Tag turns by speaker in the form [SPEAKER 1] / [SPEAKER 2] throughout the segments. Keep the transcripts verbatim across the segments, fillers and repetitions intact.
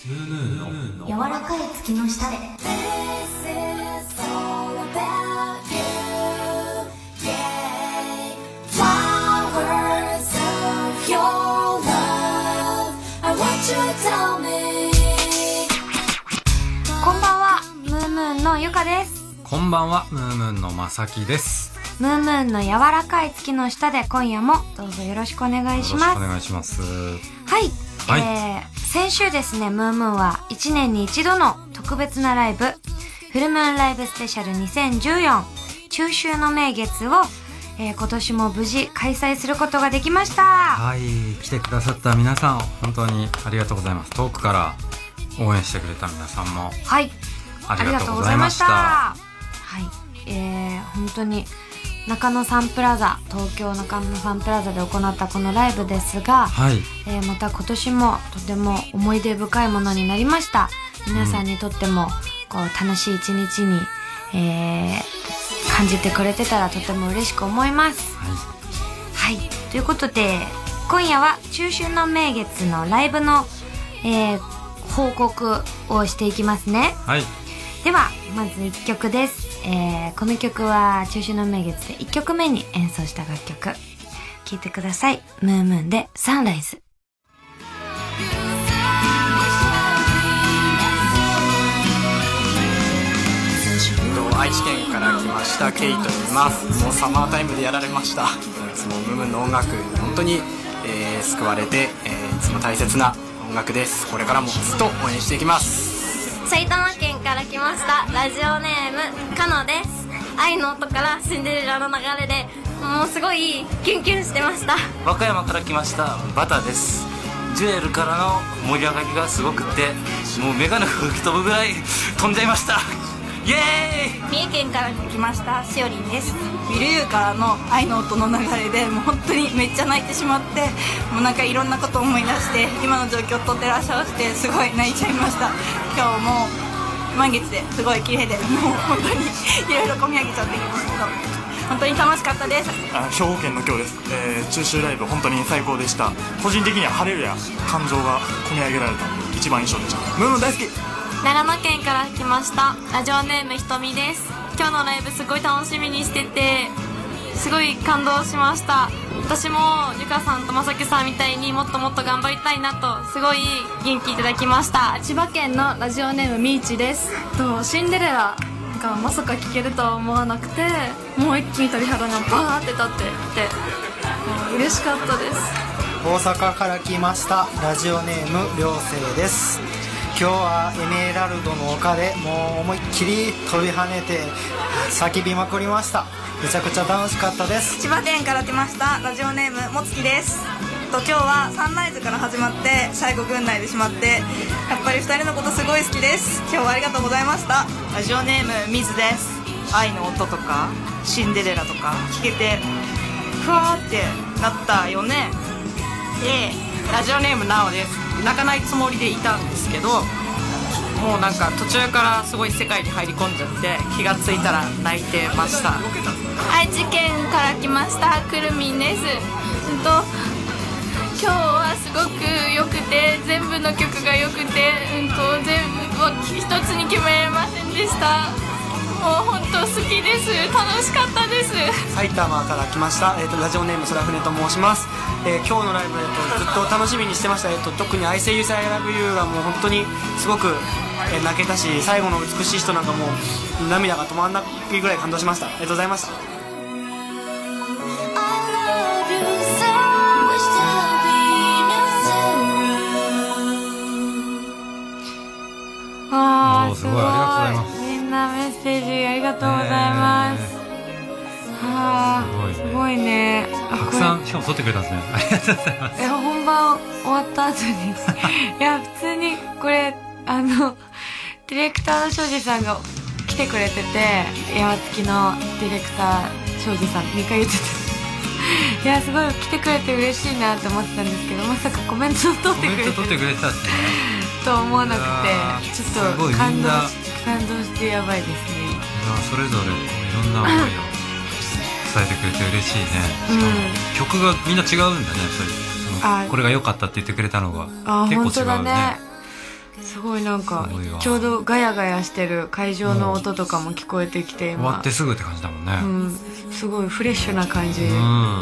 [SPEAKER 1] ムームーンの
[SPEAKER 2] 柔らかい月の下で。こんばんは、ムームーンのゆかです。
[SPEAKER 1] こんばんは、ムームーンのまさきです。
[SPEAKER 2] ムームーンの柔らかい月の下で、今夜もどうぞよろしくお願いします。
[SPEAKER 1] よろしくお願いします。はい、
[SPEAKER 2] はい、えー、先週ですね、ムームーンはいちねんに一度の特別なライブ、フルムーンライブスペシャルにせんじゅうよん中秋の名月を、えー、今年も無事開催することができました。
[SPEAKER 1] はい、来てくださった皆さん本当にありがとうございます。遠くから応援してくれた皆さんも、
[SPEAKER 2] はい、
[SPEAKER 1] ありがとうございました。
[SPEAKER 2] はい、えー、本当に中野サンプラザ、東京中野サンプラザで行ったこのライブですが、はい、えー、また今年もとても思い出深いものになりました。皆さんにとってもこう楽しい一日に、えー、感じてくれてたらとても嬉しく思います。はい、はい、ということで今夜は中秋の名月のライブの、えー、報告をしていきますね。はい、ではまずいっきょくです。えー、この曲は中秋の名月でいっきょくめに演奏した楽曲、聴いてください。ムームーンでサンライズ。
[SPEAKER 3] 愛知県から来ましたケイと言います。もうサマータイムでやられました。いつもムームーンの音楽本当に、えー、救われて、えー、いつも大切な音楽です。これからもずっと応援していきます。
[SPEAKER 4] 埼玉県から来ましたラジオネームかのです。愛の音からシンデレラの流れでもうすごいキュンキュンしてました。
[SPEAKER 5] 和歌山から来ましたバタです。ジュエルからの盛り上がりがすごくて、もうメガネが吹き飛ぶぐらい飛んじゃいました。イエーイ。
[SPEAKER 6] 三重県から来ましたしおりんです。ミルユーからの愛の音の流れでもう本当にめっちゃ泣いてしまって、もうなんかいろんなことを思い出して今の状況と照らし合わせてすごい泣いちゃいました。今日も満月ですごい綺麗で、もう本当にいろいろ込み上げちゃってきますけど本当に楽しかったです。
[SPEAKER 7] あ、兵庫県の今日です。えー、中秋ライブ本当に最高でした。個人的には晴れるや感情が込み上げられた一番印象でした。ムームーン大好き。
[SPEAKER 4] 長野県から来ましたラジオネームひとみです。今日のライブすごい楽しみにしててすごい感動しました。私もゆかさんとまさきさんみたいにもっともっと頑張りたいなとすごい元気いただきました。
[SPEAKER 8] 千葉県のラジオネームみーちです。とシンデレラがまさか聴けるとは思わなくて、もう一気に鳥肌がバーって立ってきて嬉しかったです。
[SPEAKER 9] 大阪から来ましたラジオネームりょうせいです。今日はエメラルドの丘でもう思いっきり飛び跳ねて叫びまくりました。めちゃくちゃ楽しかったです。
[SPEAKER 6] 千葉県から来ましたラジオネームもつきです。と今日はサンライズから始まって最後軍内でしまってやっぱりふたりのことすごい好きです。今日はありがとうございました。
[SPEAKER 10] ラジオネームみずです。愛の音とかシンデレラとか聞けてふわーってなったよね。でラジオネームなおです。泣かないつもりでいたんですけど、もうなんか途中からすごい世界に入り込んじゃって気がついたら泣いてました。
[SPEAKER 4] 愛知県から来ましたくるみんです。うんと今日はすごく良くて全部の曲が良くて、うんと全部は一つに決められませんでした。もう本当好きです。楽しかったです。
[SPEAKER 3] 埼玉から来ました、えー、とラジオネームそらふねと申します。えー、今日のライブ、えー、とずっと楽しみにしてました。えー、と特に「I Say You Say I Love You」がもう本当にすごく、えー、泣けたし、最後の美しい人なんかもう涙が止まらないぐらい感動しました。ありがとうございました。
[SPEAKER 2] あー
[SPEAKER 1] すごい、ありがとうございます。
[SPEAKER 2] みんなメッセージありがとうございます。はあ、すごいね。
[SPEAKER 1] たくさんしかも撮ってくれたんですね。ありがとうございます。
[SPEAKER 2] いや本番終わった後にいや普通にこれあのディレクターの庄司さんが来てくれてて、山月のディレクター庄司さんにかい言ってたいやすごい来てくれて嬉しいなって思ってたんですけど、まさかコメントを取ってくれて
[SPEAKER 1] コメント取ってくれてたんですね
[SPEAKER 2] と思わなくて、ちょっと感動し感動してやばいですね。
[SPEAKER 1] いやそれぞれこういろんな思いを伝えてくれて嬉しいね。しかも曲がみんな違うんだね。それそのこれが良かったって言ってくれたのが結構違うね。
[SPEAKER 2] すごいなんかちょうどガヤガヤしてる会場の音とかも聞こえてきて、
[SPEAKER 1] 終わってすぐって感じだもんね、
[SPEAKER 2] うん、すごいフレッシュな感じ、
[SPEAKER 1] うん、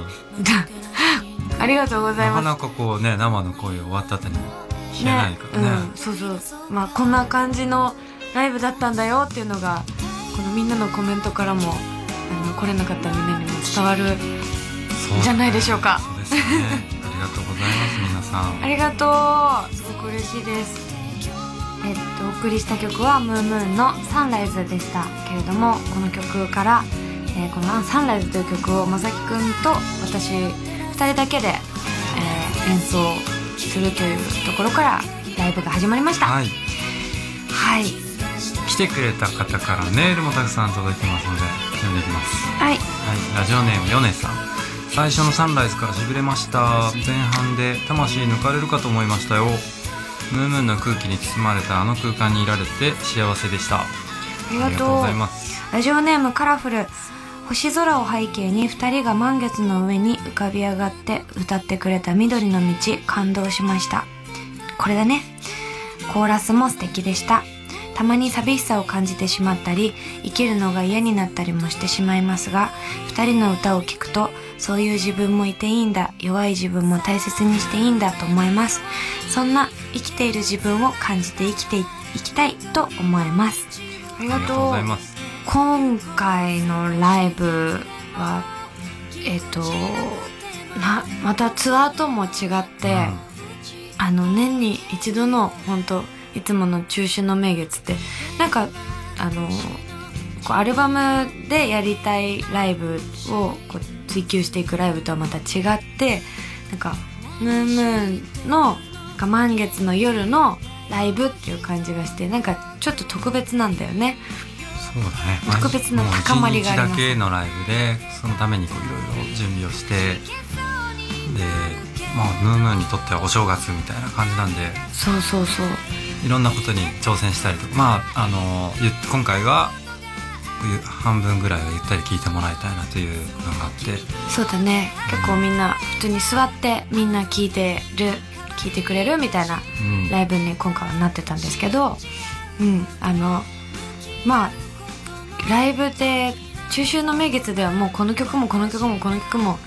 [SPEAKER 2] ありがとうございます。
[SPEAKER 1] なかなかこうね、生の声終わった後に聞けないからね、
[SPEAKER 2] ね、うん、そうそう、まあこんな感じのライブだったんだよっていうのがこのみんなのコメントからもあの来れなかったみんなにも伝わるんじゃないでしょうか。
[SPEAKER 1] そうですね、ありがとうございます皆さん。
[SPEAKER 2] ありがとう、すごく嬉しいです。えっとお送りした曲はムームーンのサンライズでしたけれども、この曲から、えー、このサンライズという曲をまさきくんと私ふたりだけで、えー、演奏するというところからライブが始まりました。はい、はい、
[SPEAKER 1] 来てくれた方からメールもたくさん届いてますので読んでいきます。
[SPEAKER 2] はい、はい、
[SPEAKER 1] ラジオネームヨネさん。最初のサンライズからしびれました。前半で魂抜かれるかと思いましたよ。ムームーンの空気に包まれたあの空間にいられて幸せでした。あ
[SPEAKER 2] りがとうございます。ラジオネームカラフル。星空を背景にふたりが満月の上に浮かび上がって歌ってくれた緑の道、感動しました。これだね。コーラスも素敵でした。たまに寂しさを感じてしまったり、生きるのが嫌になったりもしてしまいますが、ふたりの歌を聴くと、そういう自分もいていいんだ、弱い自分も大切にしていいんだと思います。そんな生きている自分を感じて生きていきたいと思います。ありがとうございます。今回のライブはえっとなまたツアーとも違って、うん、あの年に一度の本当いつもの中秋の名月ってなんかあのこうアルバムでやりたいライブをこう追求していくライブとはまた違って、なんかムーンムーンの満月の夜のライブっていう感じがして、なんかちょっと特別なんだよね。
[SPEAKER 1] そうだね、
[SPEAKER 2] 特別な高まりがあります。
[SPEAKER 1] いちにちだけのライブでそのためにこういろいろ準備をして、で、まあ、ムーンムーンにとってはお正月みたいな感じなんで、
[SPEAKER 2] そうそうそう、
[SPEAKER 1] いろんなことに挑戦したりとか、まああの今回は半分ぐらいはゆったり聴いてもらいたいなというのがあって、
[SPEAKER 2] そうだね、結構みんな普通に座ってみんな聴いてる聴いてくれるみたいなライブに今回はなってたんですけど、うん、あのまあライブで中秋の名月ではもうこの曲もこの曲もこの曲もも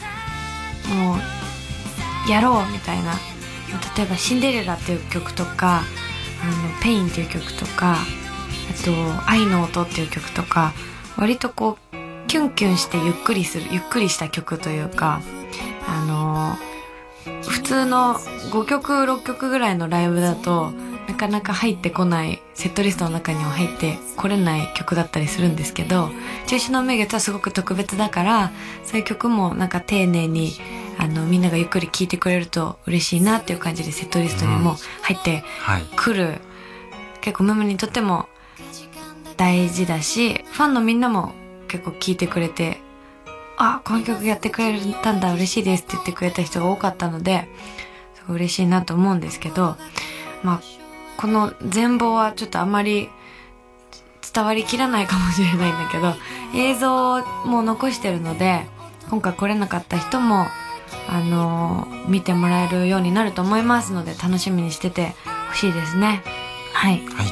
[SPEAKER 2] うやろうみたいな、例えばシンデレラっていう曲とか、あのペインっていう曲とか、あと愛の音っていう曲とか、割とこうキュンキュンしてゆっくりするゆっくりした曲というか、あの普通のごきょくろっきょくぐらいのライブだとなかなか入ってこない、セットリストの中には入ってこれない曲だったりするんですけど、中秋の名月はすごく特別だから、そういう曲もなんか丁寧にあのみんながゆっくり聴いてくれると嬉しいなっていう感じでセットリストにも入ってくる、うん、はい、結構ムムにとっても大事だし、ファンのみんなも結構聴いてくれて、あ、この曲やってくれたんだ、嬉しいですって言ってくれた人が多かったので、すごい嬉しいなと思うんですけど、まあこの全貌はちょっとあまり伝わりきらないかもしれないんだけど、映像も残してるので、今回来れなかった人もあのー、見てもらえるようになると思いますので、楽しみにしててほしいですね。はい、はい、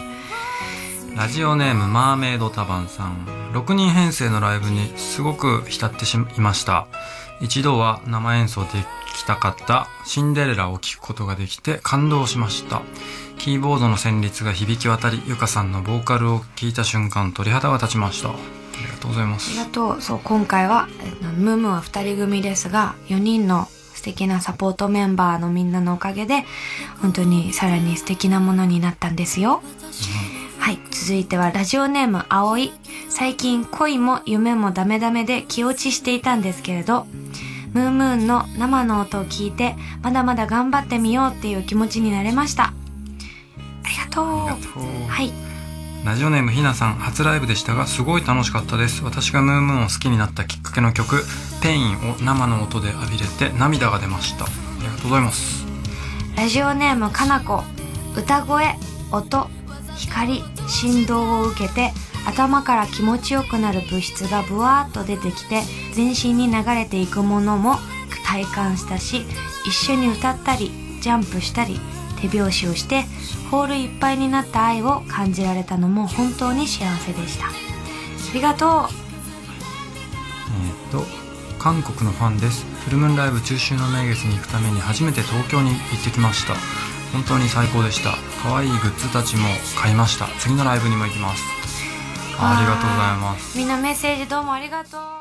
[SPEAKER 1] ラジオネームマーメイドタバンさん。ろくにん編成のライブにすごく浸ってしいました。一度は生演奏で聴きたかったシンデレラを聴くことができて感動しました。キーボードの旋律が響き渡り、ゆかさんのボーカルを聴いた瞬間鳥肌が立ちました。ありがとうございます。
[SPEAKER 2] ありがとう。そう、今回はムームーはふたり組ですが、よにんの素敵なサポートメンバーのみんなのおかげで本当にさらに素敵なものになったんですよ、うん、はい、続いてはラジオネームあおい。最近恋も夢もダメダメで気落ちしていたんですけれど、ムームーンの生の音を聞いてまだまだ頑張ってみようっていう気持ちになれました。ありがとう。
[SPEAKER 1] ありがとう。
[SPEAKER 2] はい。
[SPEAKER 1] ラジオネームひなさん。初ライブでしたがすごい楽しかったです。私がムームーンを好きになったきっかけの曲ペインを生の音で浴びれて涙が出ました。ありがとうございます。
[SPEAKER 2] ラジオネームかなこ。歌声、音、光、振動を受けて頭から気持ちよくなる物質がブワーッと出てきて全身に流れていくものも体感したし、一緒に歌ったりジャンプしたり手拍子をしてホールいっぱいになった愛を感じられたのも本当に幸せでした。ありがとう。
[SPEAKER 1] えー、っと韓国のファンです。フルムーンライブ中秋の名月に行くために初めて東京に行ってきました。本当に最高でした。可愛いグッズたちも買いました。次のライブにも行きます。ありがとうございます。
[SPEAKER 2] みんなメッセージどうもありがとう。